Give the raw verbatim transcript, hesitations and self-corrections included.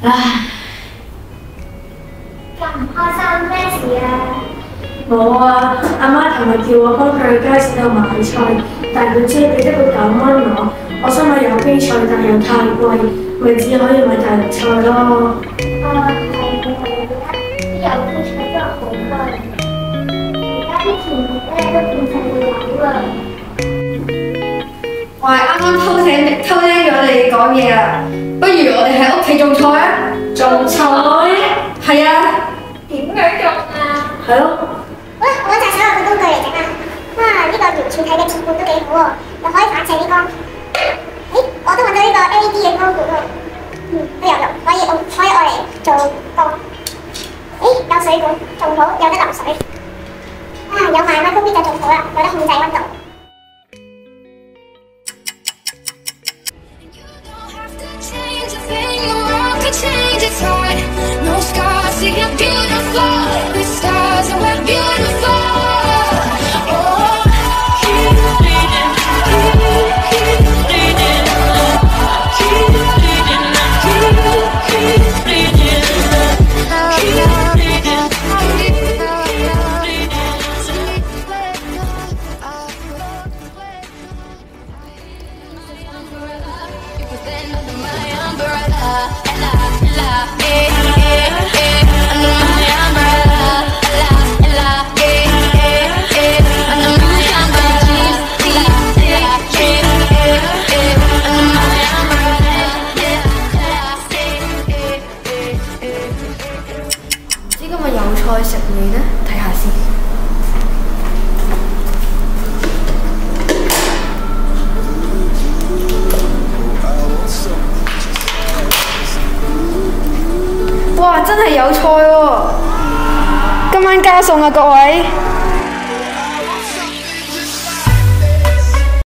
唉， 咁唔開心咩事啊？ 冇啊！阿媽琴日叫我幫佢去街市度買菜，但係佢只係俾得個九蚊我。我想買有機菜，但又太貴，咪只可以買大陸菜咯。 啊，係係係，啲有機菜真係好貴，而家啲甜品咧都變成會有啦。 我係啱啱偷聽偷聽咗你講嘢啊！不如我哋喺屋企種菜啊！ 種菜？ 係啊！ 點樣種啊？ 係咯。 喂，我揾隻手有個工具嚟整啊！哇，呢、這個圓柱體嘅鐵罐都幾好喎，又可以反射啲光。咦，我都揾到呢個 L E D 嘅光管喎，嗯，都有用，可以用可以愛嚟做光。咦，有水管，仲好，有得流水。啊，有埋 microwave 就仲好啦，有得控制溫度。 菜食未呢？睇下先。哇！真係有菜喎！今晚加餸啊，各位！